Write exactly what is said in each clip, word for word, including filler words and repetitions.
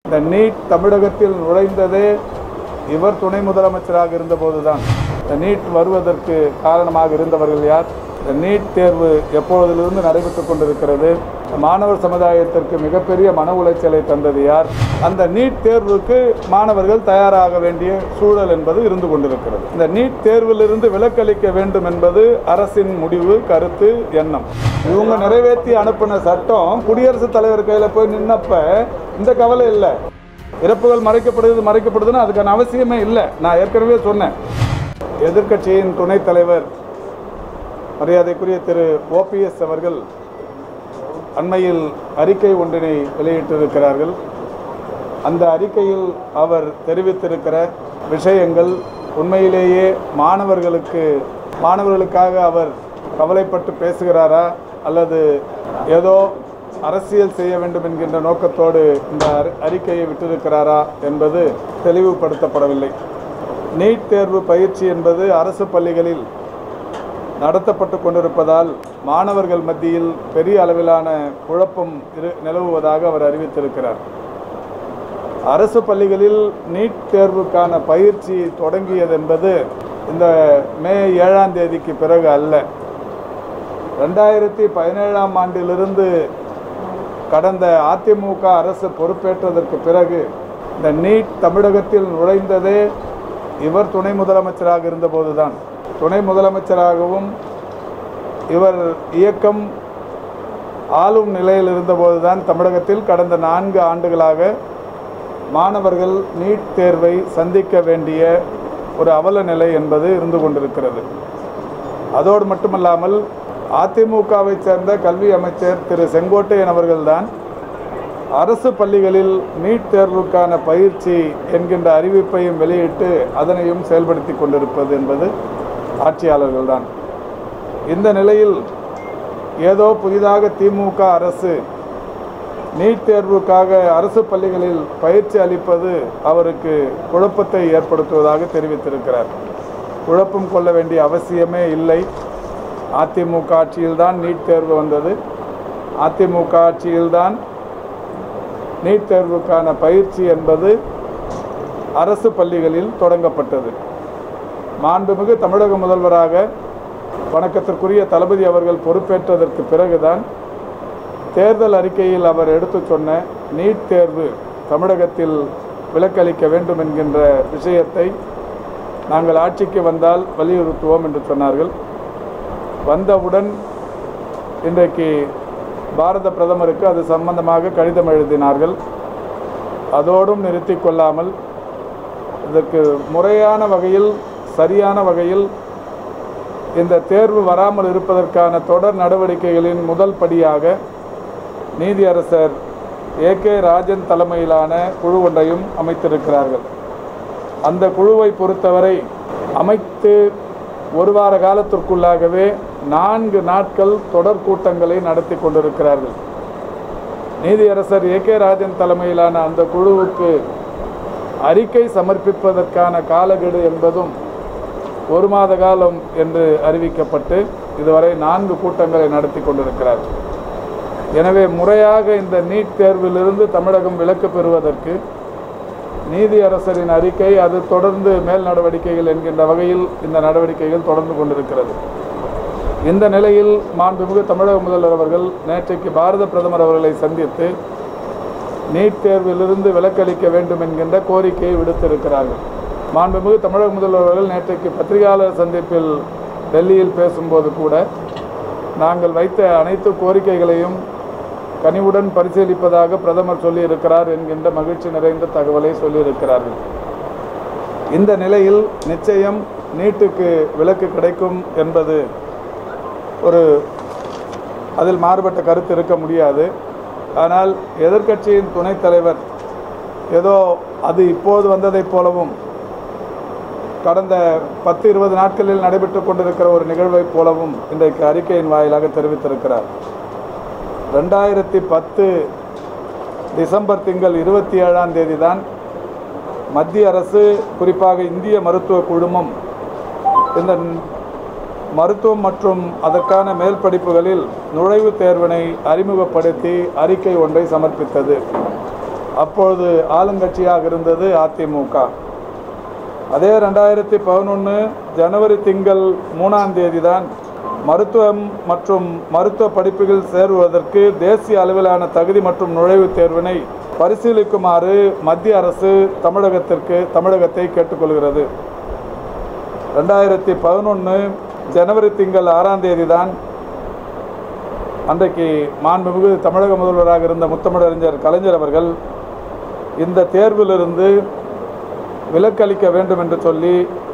இந்த நீட் தமிழகத்தில் நுழைந்ததே இவர் துணை முதலமைச்சராக இருந்தபோதுதான். இந்த நீட் வருவதற்கு காரணமாக இருந்தவர்கள் யார்? இந்த நீட் தேர்வு எப்பொழுதிலிருந்து நடைபெற்றுக் கொண்டிருக்கிறது? மாணவர் சமுதாயத்திற்கு மிகப்பெரிய மன உளைச்சலை தந்தது யார்? அந்த நீட் தேர்வுக்கு மாணவர்கள் தயாராக வேண்டிய சூழல் என்பது இருந்து கொண்டிருக்கிறது. இந்த நீட் தேர்விலிருந்து விலக்களிக்க வேண்டும் என்பது அரசின் முடிவு, கருத்து, எண்ணம். இவங்க நிறைவேற்றி அனுப்பின சட்டம் குடியரசுத் தலைவர் கையில் போய் நின்னப்ப இந்த கவலை இல்லை. இறப்புகள் மறைக்கப்படுது மறைக்கப்படுதுன்னு அதுக்கான அவசியமே இல்லை. நான் ஏற்கனவே சொன்னேன். எதிர்க்கட்சியின் துணைத் தலைவர் மரியாதைக்குரிய திரு ஓபிஎஸ் அவர்கள் அண்மையில் அறிக்கை ஒன்றினை வெளியிட்டிருக்கிறார்கள். அந்த அறிக்கையில் அவர் தெரிவித்திருக்கிற விஷயங்கள் உண்மையிலேயே மாணவர்களுக்கு மாணவர்களுக்காக அவர் கவலைப்பட்டு பேசுகிறாரா அல்லது ஏதோ அரசியல் செய்ய வேண்டும் என்கின்ற நோக்கத்தோடு இந்த அறிக்கையை விட்டிருக்கிறாரா என்பது தெளிவுபடுத்தப்படவில்லை. நீட் தேர்வு பயிற்சி என்பது அரசு பள்ளிகளில் நடத்தப்பட்டு கொண்டிருப்பதால் மாணவர்கள் மத்தியில் பெரிய அளவிலான குழப்பம் நிலவுவதாக அவர் அறிவித்திருக்கிறார். அரசு பள்ளிகளில் நீட் தேர்வுக்கான பயிற்சி தொடங்கியது என்பது இந்த மே ஏழாம் தேதிக்கு பிறகு அல்ல. ரெண்டாயிரத்தி பதினேழாம் ஆண்டிலிருந்து கடந்த அதிமுக அரசு பொறுப்பேற்றதற்கு பிறகு இந்த நீட் தமிழகத்தில் நுழைந்ததே இவர் துணை முதலமைச்சராக இருந்தபோதுதான். துணை முதலமைச்சராகவும் இவர் இயக்கம் ஆளும் நிலையில் இருந்தபோதுதான் தமிழகத்தில் கடந்த நான்கு ஆண்டுகளாக மாணவர்கள் நீட் தேர்வை சந்திக்க வேண்டிய ஒரு அவல நிலை என்பது இருந்து கொண்டிருக்கிறது. அதோடு மட்டுமல்லாமல் அதிமுகவை சேர்ந்த கல்வி அமைச்சர் திரு செங்கோட்டையன் அவர்கள்தான் அரசு பள்ளிகளில் நீட் தேர்வுக்கான பயிற்சி என்கின்ற அறிவிப்பையும் வெளியிட்டு அதனையும் செயல்படுத்தி கொண்டிருப்பது என்பது ஆட்சியாளர்கள்தான். இந்த நிலையில் ஏதோ புதிதாக திமுக அரசு நீட் தேர்வுக்காக அரசு பள்ளிகளில் பயிற்சி அளிப்பது அவருக்கு குழப்பத்தை ஏற்படுத்துவதாக தெரிவித்திருக்கிறார். குழப்பம் கொள்ள வேண்டிய அவசியமே இல்லை. அதிமுக ஆட்சியில்தான் நீட் தேர்வு வந்தது. அதிமுக ஆட்சியில்தான் நீட் தேர்வுக்கான பயிற்சி என்பது அரசு பள்ளிகளில் தொடங்கப்பட்டது. மாண்புமிகு தமிழக முதல்வராக வணக்கத்திற்குரிய தளபதி அவர்கள் பொறுப்பேற்றதற்கு பிறகுதான் தேர்தல் அறிக்கையில் அவர் எடுத்து சொன்ன நீட் தேர்வு தமிழகத்தில் விலக்களிக்க வேண்டும் என்கின்ற விஷயத்தை நாங்கள் ஆட்சிக்கு வந்தால் வலியுறுத்துவோம் என்று சொன்னார்கள். வந்தவுடன் இன்றைக்கு பாரத பிரதமருக்கு அது சம்பந்தமாக கடிதம் எழுதினார்கள். அதோடும் நிறுத்தி கொள்ளாமல் இதற்கு முறையான வகையில் சரியான வகையில் இந்த தேர்வு வராமல் இருப்பதற்கான தொடர் நடவடிக்கைகளின் முதல் படியாக நீதியரசர் ஏ கே ராஜன் தலைமையிலான குழு ஒன்றையும் அமைத்திருக்கிறார்கள். அந்த குழுவை பொறுத்தவரை அமைத்து ஒரு வார காலத்திற்குள்ளாகவே நான்கு நாட்கள் தொடர் கூட்டங்களை நடத்தி கொண்டிருக்கிறார்கள். நீதியரசர் ஏ கே ராஜன் தலைமையிலான அந்த குழுவுக்கு அறிக்கை சமர்ப்பிப்பதற்கான காலக்கெடு என்பதும் ஒரு மாத காலம் என்று அறிவிக்கப்பட்டு இதுவரை நான்கு கூட்டங்களை நடத்தி கொண்டிருக்கிறார்கள். எனவே முறையாக இந்த நீட் தேர்விலிருந்து தமிழகம் விலக்கு பெறுவதற்கு நீதியரசரின் அறிக்கை, அது தொடர்ந்து மேல் நடவடிக்கைகள் என்கின்ற வகையில் இந்த நடவடிக்கைகள் தொடர்ந்து கொண்டிருக்கிறது. இந்த நிலையில் மாண்புமிகு தமிழக முதல்வர் அவர்கள் நேற்றைக்கு பாரத பிரதமர் அவர்களை சந்தித்து நீட் தேர்விலிருந்து விலக்களிக்க வேண்டும் என்கின்ற கோரிக்கையை விடுத்திருக்கிறார்கள். மாண்புமிகு தமிழக முதல்வர் அவர்கள் நேற்றைக்கு பத்திரிகையாளர் சந்திப்பில் டெல்லியில் பேசும்போது கூட நாங்கள் வைத்த அனைத்து கோரிக்கைகளையும் கனிவுடன் பரிசீலிப்பதாக பிரதமர் சொல்லியிருக்கிறார் என்கின்ற மகிழ்ச்சி நிறைந்த தகவலை சொல்லியிருக்கிறார்கள். இந்த நிலையில் நிச்சயம் நீட்டுக்கு விலக்கு கிடைக்கும் என்பது ஒரு அதில் மாறுபட்ட கருத்து இருக்க முடியாது. ஆனால் எதிர்க்கட்சியின் துணைத் தலைவர் ஏதோ அது இப்போது வந்ததைப் போலவும் கடந்த பத்து இருபது நாட்களில் நடைபெற்று கொண்டிருக்கிற ஒரு நிகழ்வைப் போலவும் இன்றைக்கு அறிக்கையின் வாயிலாக தெரிவித்திருக்கிறார். ரெண்டாயிரத்தி பத்து டிசம்பர் திங்கள் இருபத்தி ஏழாம் தேதி தான் மத்திய அரசு, குறிப்பாக இந்திய மருத்துவ குழுமம் இந்த மருத்துவம் மற்றும் அதற்கான மேல் படிப்புகளில் நுழைவுத் தேர்வினை அறிமுகப்படுத்தி அறிக்கை ஒன்றை சமர்ப்பித்தது. அப்பொழுது ஆளுங்கட்சியாக இருந்தது அதிமுக. அதே ரெண்டாயிரத்தி பதினொன்று ஜனவரி திங்கள் மூணாம் தேதி தான் மருத்துவம் மற்றும் மருத்துவ படிப்புகள் சேருவதற்கு தேசிய அளவிலான தகுதி மற்றும் நுழைவுத் தேர்வினை பரிசீலிக்குமாறு மத்திய அரசு தமிழகத்திற்கு தமிழகத்தை கேட்டுக்கொள்கிறது. ரெண்டாயிரத்தி பதினொன்று ஜனவரி திங்கள் ஆறாம் தேதி தான் அன்றைக்கு மாண்புமிகு தமிழக முதல்வராக இருந்த முத்தமிழறிஞர் கலைஞர் அவர்கள் இந்த தேர்விலிருந்து விலக்களிக்க வேண்டும் என்று சொல்லி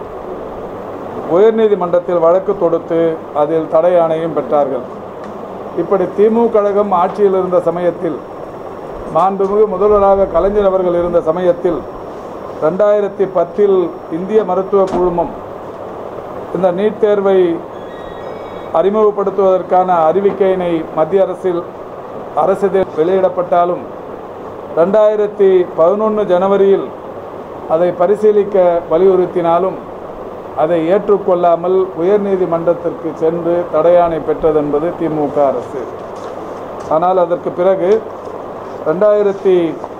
உயர்நீதிமன்றத்தில் வழக்கு தொடுத்து அதில் தடை ஆணையம் பெற்றார்கள். இப்படி திமுக கழகம் ஆட்சியில் இருந்த சமயத்தில், மாண்புமிகு முதல்வராக கலைஞர் அவர்கள் இருந்த சமயத்தில் ரெண்டாயிரத்தி பத்தில் இந்திய மருத்துவ குழுமம் இந்த நீட் தேர்வை அறிமுகப்படுத்துவதற்கான அறிவிக்கையினை மத்திய அரசில் அரசில் வெளியிடப்பட்டாலும் ரெண்டாயிரத்தி பதினொன்று ஜனவரியில் அதை பரிசீலிக்க வலியுறுத்தினாலும் அதை ஏற்றுக்கொள்ளாமல் உயர்நீதிமன்றத்திற்கு சென்று தடையாணை பெற்றது என்பது திமுக அரசு. ஆனால் அதற்கு பிறகு ரெண்டாயிரத்தி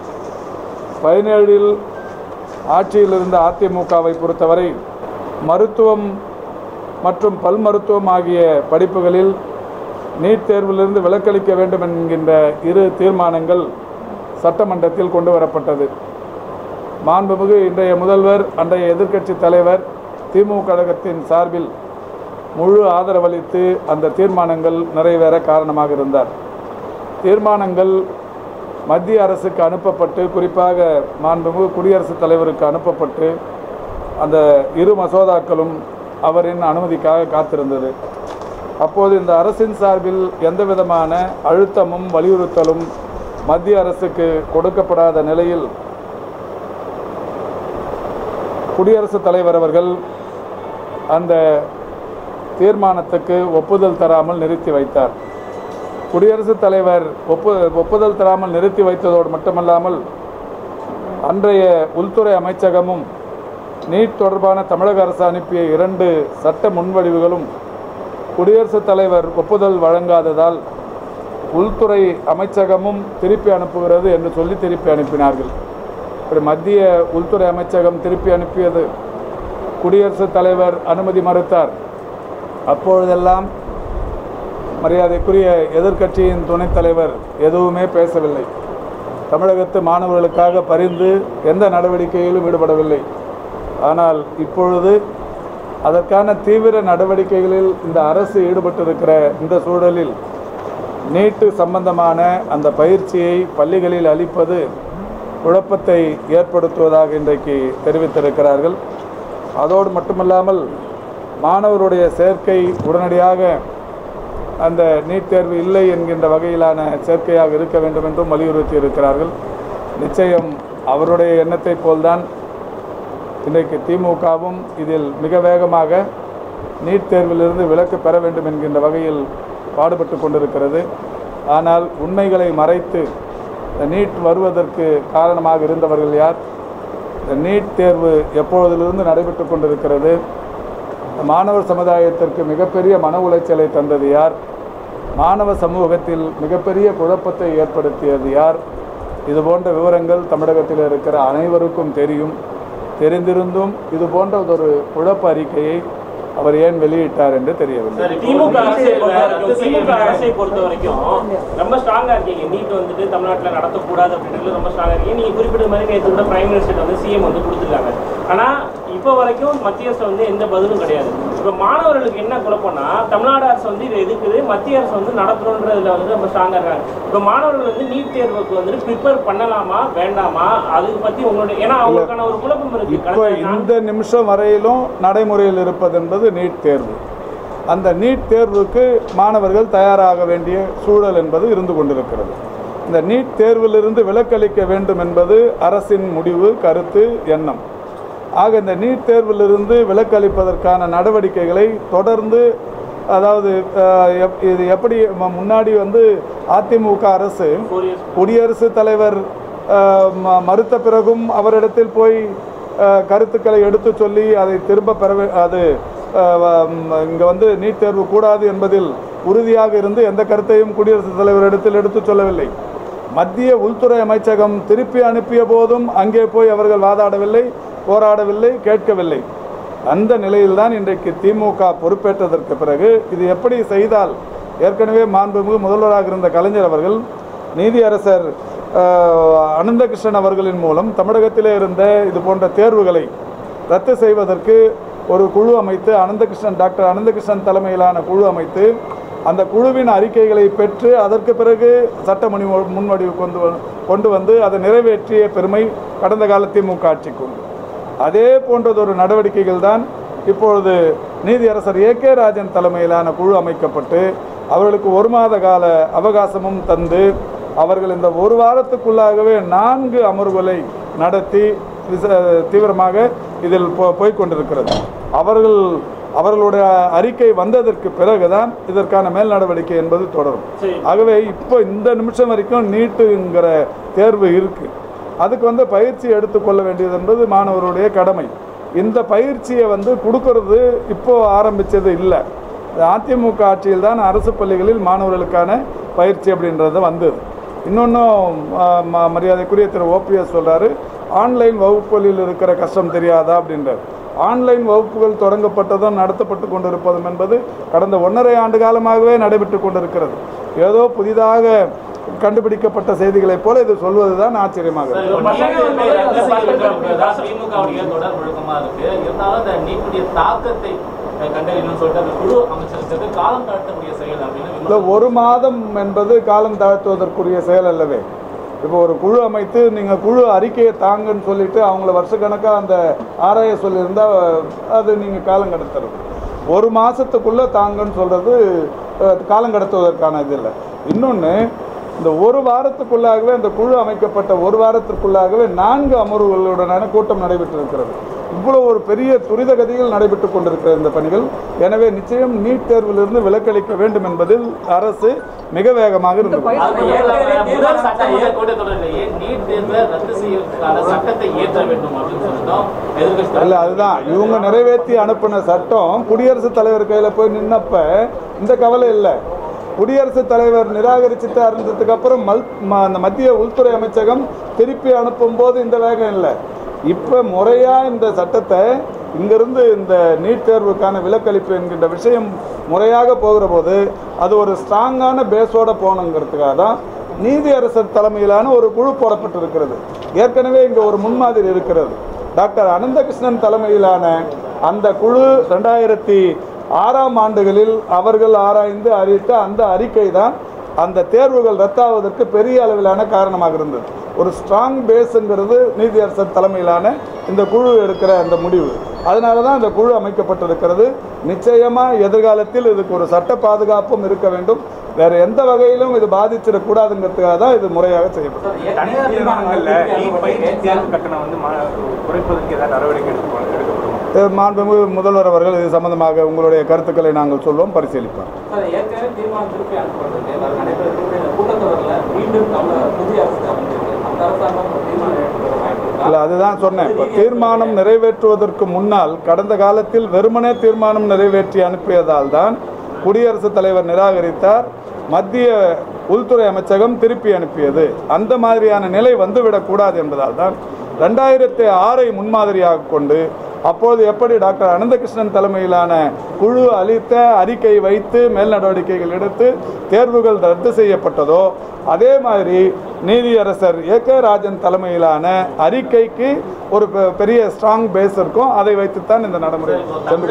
பதினேழில் ஆட்சியில் இருந்த அதிமுகவை பொறுத்தவரை மருத்துவம் மற்றும் பல் மருத்துவம் ஆகிய படிப்புகளில் நீட் தேர்விலிருந்து விலக்களிக்க வேண்டும் என்கின்ற இரு தீர்மானங்கள் சட்டமன்றத்தில் கொண்டு வரப்பட்டது. மாண்புமிகு இன்றைய முதல்வர், அன்றைய எதிர்க்கட்சி தலைவர் திமுக கழகத்தின் சார்பில் முழு ஆதரவளித்து அந்த தீர்மானங்கள் நிறைவேற காரணமாக இருந்தார். தீர்மானங்கள் மத்திய அரசுக்கு அனுப்பப்பட்டு, குறிப்பாக மாண்புமிகு குடியரசுத் தலைவருக்கு அனுப்பப்பட்டு அந்த இரு மசோதாக்களும் அவரின் அனுமதிக்காக காத்திருந்தது. அப்போது இந்த அரசின் சார்பில் எந்த விதமான அழுத்தமும் வலியுறுத்தலும் மத்திய அரசுக்கு கொடுக்கப்படாத நிலையில் குடியரசுத் தலைவர் அவர்கள் அந்த தீர்மானத்துக்கு ஒப்புதல் தராமல் நிறுத்தி வைத்தார். குடியரசுத் தலைவர் ஒப்பு ஒப்புதல் தராமல் நிறுத்தி வைத்ததோடு மட்டுமல்லாமல் அன்றைய உள்துறை அமைச்சகமும் நீட் தொடர்பான தமிழக அரசு அனுப்பிய இரண்டு சட்ட முன்வடிவுகளும் குடியரசுத் தலைவர் ஒப்புதல் வழங்காததால் உள்துறை அமைச்சகமும் திருப்பி அனுப்புகிறது என்று சொல்லி திருப்பி அனுப்பினார்கள். இப்படி மத்திய உள்துறை அமைச்சகம் திருப்பி அனுப்பியது, குடியரசுத் தலைவர் அனுமதி மறுத்தார். அப்பொழுதெல்லாம் மரியாதைக்குரிய எதிர்க்கட்சியின் துணைத் தலைவர் எதுவுமே பேசவில்லை. தமிழகத்து மாணவர்களுக்காக பரிந்து எந்த நடவடிக்கையிலும் ஈடுபடவில்லை. ஆனால் இப்பொழுது அதற்கான தீவிர நடவடிக்கைகளில் இந்த அரசு ஈடுபட்டிருக்கிற இந்த சூழலில் நீட்டு சம்பந்தமான அந்த பயிற்சியை பள்ளிகளில் அளிப்பது குழப்பத்தை ஏற்படுத்துவதாக இன்றைக்கு தெரிவித்திருக்கிறார்கள். அதோடு மட்டுமல்லாமல் மாணவருடைய சேர்க்கை உடனடியாக அந்த நீட் தேர்வு இல்லை என்கின்ற வகையிலான சேர்க்கையாக இருக்க வேண்டும் என்றும் வலியுறுத்தி இருக்கிறார்கள். நிச்சயம் அவருடைய எண்ணத்தை போல்தான் இன்றைக்கு திமுகவும் இதில் மிக வேகமாக நீட் தேர்விலிருந்து விலக்கு பெற வேண்டும் என்கின்ற வகையில் பாடுபட்டு கொண்டிருக்கிறது. ஆனால் உண்மைகளை மறைத்து இந்த நீட் வருவதற்கு காரணமாக இருந்தவர்கள் யார்? இந்த நீட் தேர்வு எப்பொழுதிலிருந்து நடைபெற்று கொண்டிருக்கிறது? மாணவர் சமுதாயத்திற்கு மிகப்பெரிய மன உளைச்சலை தந்தது யார்? மாணவ சமூகத்தில் மிகப்பெரிய குழப்பத்தை ஏற்படுத்தியது யார்? இது போன்ற விவரங்கள் தமிழகத்தில் இருக்கிற அனைவருக்கும் தெரியும். தெரிந்திருந்தும் இது போன்ற ஒரு குழப்ப அறிக்கையை அவர் ஏன் வெளியிட்டார் என்று தெரியவில்லை. திமுக அரசை பொறுத்த வரைக்கும் ரொம்ப ஸ்ட்ராங்கா இருக்கீங்க. நீட் வந்துட்டு தமிழ்நாட்டில் நடத்தக்கூடாது அப்படின்றது ரொம்ப ஸ்ட்ராங்கா இருக்கீங்க. நீங்க குறிப்பிட்ட மாதிரி நேற்று கூட பிரைம் மினிஸ்டர் வந்து சிஎம் வந்து கொடுத்துருக்காங்க. ஆனா இப்போ வரைக்கும் மத்திய அரசு வந்து எந்த பதிலும் கிடையாது. இப்போ மாணவர்களுக்கு என்ன குழப்பம்னா, தமிழ்நாடு அரசு வந்து இது எதுக்குது, மத்திய அரசு வந்து நடத்தணுன்றதுல வந்து ரொம்ப ஸ்ட்ராங்கா இருக்காங்க. இப்போ மாணவர்கள் வந்து நீட் தேர்வுக்கு வந்து ப்ரிப்பேர் பண்ணலாமா வேண்டாமா, அதை பத்தி உங்களுடைய, ஏன்னா அவங்களுக்கான ஒரு குழப்பம் இருக்கு. இப்போ இந்த நிமிஷம் வரையிலும் நடைமுறையில் இருப்பது என்பது நீட் தேர்வு. அந்த நீட் தேர்வுக்கு மாணவர்கள் தயாராக வேண்டிய சூழல் என்பது இருந்து கொண்டிருக்கிறது. இந்த நீட் தேர்விலிருந்து விலக்களிக்க வேண்டும் என்பது அரசின் முடிவு, கருத்து, எண்ணம். ஆக இந்த நீட் தேர்விலிருந்து விலக்களிப்பதற்கான நடவடிக்கைகளை தொடர்ந்து, அதாவது இது எப்படி முன்னாடி வந்து அதிமுக அரசு குடியரசுத் தலைவர் மறுத்த பிறகும் அவரிடத்தில் போய் கருத்துக்களை எடுத்து சொல்லி அதை திரும்ப பெற, அது இங்கே வந்து நீட் தேர்வு கூடாது என்பதில் உறுதியாக இருந்து எந்த கருத்தையும் குடியரசுத் தலைவரிடத்தில் எடுத்து சொல்லவில்லை. மத்திய உள்துறை அமைச்சகம் திருப்பி அனுப்பிய போதும் அங்கே போய் அவர்கள் வாதாடவில்லை, போராடவில்லை, கேட்கவில்லை. அந்த நிலையில்தான் இன்றைக்கு திமுக பொறுப்பேற்றதற்கு பிறகு இது எப்படி செய்தால், ஏற்கனவே மாண்புமிகு முதல்வராக இருந்த கலைஞர் அவர்கள் நீதியரசர் அனந்தகிருஷ்ணன் அவர்களின் மூலம் தமிழகத்திலே இருந்த இது போன்ற தேர்வுகளை ரத்து செய்வதற்கு ஒரு குழு அமைத்து, அனந்தகிருஷ்ணன் டாக்டர் அனந்தகிருஷ்ணன் தலைமையிலான குழு அமைத்து அந்த குழுவின் அறிக்கைகளை பெற்று அதற்கு பிறகு சட்ட முன் முன்வடிவு கொண்டு கொண்டு வந்து அதை நிறைவேற்றிய பெருமை கடந்த கால திமுக ஆட்சிக்கு உண்டு. அதே போன்றதொரு நடவடிக்கைகள் தான் இப்பொழுது நீதியரசர் ஏ கே ராஜன் தலைமையிலான குழு அமைக்கப்பட்டு அவர்களுக்கு ஒரு மாத கால அவகாசமும் தந்து அவர்கள் இந்த ஒரு வாரத்துக்குள்ளாகவே நான்கு அமர்வுகளை நடத்தி தீவிரமாக இதில் போய்கொண்டிருக்கிறது. அவர்கள் அவர்களுடைய அறிக்கை வந்ததற்கு பிறகுதான் இதற்கான மேல் நடவடிக்கை என்பது தொடரும். ஆகவே இப்போ இந்த நிமிஷம் வரைக்கும் நீட்டுங்கிற தேர்வு இருக்கு. அதுக்கு வந்து பயிற்சி எடுத்துக்கொள்ள வேண்டியது என்பது மாணவருடைய கடமை. இந்த பயிற்சியை வந்து கொடுக்கறது இப்போ ஆரம்பித்தது இல்லை. அதிமுக ஆட்சியில் தான் அரசு பள்ளிகளில் மாணவர்களுக்கான பயிற்சி அப்படின்றது வந்தது. இன்னொன்றும் மரியாதைக்குரிய திரு ஓபிஎஸ் சொல்கிறாரு, ஆன்லைன் வகுப்புகளில் இருக்கிற கஷ்டம் தெரியாதா அப்படின்றார். ஆன்லைன் வகுப்புகள் தொடங்கப்பட்டதும் நடத்தப்பட்டு கொண்டிருப்பதும் என்பது கடந்த ஒன்றரை ஆண்டு காலமாகவே நடைபெற்று கொண்டிருக்கிறது. ஏதோ புதிதாக கண்டுபிடிக்கப்பட்ட செய்திகளைப் போல இது சொல்வதுதான் ஆச்சரியமாக ஒரு மாதம் என்பது காலம் தாழ்த்துவதற்குரிய செயல் அல்லவே. இப்போ ஒரு குழு அமைத்து நீங்கள் குழு அறிக்கையை தாங்கன்னு சொல்லிட்டு அவங்கள வருஷக்கணக்காக அந்த ஆராய சொல்லியிருந்தால் அது நீங்கள் காலம் கடத்துறது. ஒரு மாதத்துக்குள்ளே தாங்கன்னு சொல்கிறது காலம் கடத்துவதற்கான இது இல்லை. இன்னொன்று, இந்த ஒரு வாரத்துக்குள்ளாகவே அந்த குழு அமைக்கப்பட்ட ஒரு வாரத்திற்குள்ளாகவே நான்கு அமர்வுகளுடனான கூட்டம் நடைபெற்றிருக்கிறது. இவ்வளோ ஒரு பெரிய துரித கதியில் நடைபெற்று கொண்டிருக்கிற இந்த பணிகள். எனவே நிச்சயம் நீட் தேர்விலிருந்து விலக்களிக்க வேண்டும் என்பதில் அரசு மிக வேகமாக இருந்தது. இல்லை, அதுதான் இவங்க நிறைவேற்றி அனுப்பின சட்டம் குடியரசுத் தலைவர் கையில் போய் நின்னப்ப இந்த கவலை இல்லை. குடியரசுத் தலைவர் நிராகரிச்சுட்டு இருந்ததுக்கு அப்புறம் மல் அந்த மத்திய உள்துறை அமைச்சகம் திருப்பி அனுப்பும் போது இந்த வேகம் இல்லை. இப்போ முறையாக இந்த சட்டத்தை இங்கிருந்து இந்த நீட் தேர்வுக்கான விலக்களிப்பு என்கின்ற விஷயம் முறையாக போகிற போது அது ஒரு ஸ்ட்ராங்கான பேஸோடு போகணுங்கிறதுக்காக தான் நீதியரசர் தலைமையிலான ஒரு குழு போடப்பட்டிருக்கிறது. ஏற்கனவே இங்கே ஒரு முன்மாதிரி இருக்கிறது. டாக்டர் அனந்தகிருஷ்ணன் தலைமையிலான அந்த குழு ரெண்டாயிரத்தி ஆறாம் ஆண்டுகளில் அவர்கள் ஆராய்ந்து அறிவித்த அந்த அறிக்கை தான் அந்த தேர்வுகள் ரத்தாவதற்கு பெரிய அளவிலான காரணமாக இருந்தது. ஒரு ஸ்ட்ராங் பேஸுங்கிறது நீதியரசர் தலைமையிலான இந்த குழு எடுக்கிற அந்த முடிவு. அதனால தான் இந்த குழு அமைக்கப்பட்டிருக்கிறது. நிச்சயமாக எதிர்காலத்தில் இதுக்கு ஒரு சட்ட பாதுகாப்பும் இருக்க வேண்டும். வேறு எந்த வகையிலும் இது பாதிச்சிடக்கூடாதுங்கிறதுக்காக தான் இது முறையாக செய்யப்படும். மாண்புமிகு முதல்வர் அவர்கள் இது சம்பந்தமாக உங்களுடைய கருத்துக்களை நாங்கள் சொல்வோம், பரிசீலிப்போம். இல்லை, அதுதான் சொன்னேன். இப்போ தீர்மானம் நிறைவேற்றுவதற்கு முன்னால் கடந்த காலத்தில் வெறுமனே தீர்மானம் நிறைவேற்றி அனுப்பியதால் தான் குடியரசுத் தலைவர் நிராகரித்தார், மத்திய உள்துறை அமைச்சகம் திருப்பி அனுப்பியது. அந்த மாதிரியான நிலை வந்துவிடக்கூடாது என்பதால் தான் ரெண்டாயிரத்தி ஆறை முன்மாதிரியாக கொண்டு அப்போது எப்படி டாக்டர் அனந்தகிருஷ்ணன் தலைமையிலான குழு அளித்த அறிக்கை வைத்து மேல் நடவடிக்கைகள் எடுத்து தேர்வுகள் ரத்து செய்யப்பட்டதோ அதே மாதிரி நீதியரசர் ஏ கே ராஜன் தலைமையிலான அறிக்கைக்கு ஒரு பெரிய ஸ்ட்ராங் பேஸ் இருக்கும். அதை வைத்துத்தான் இந்த நடைமுறை சென்று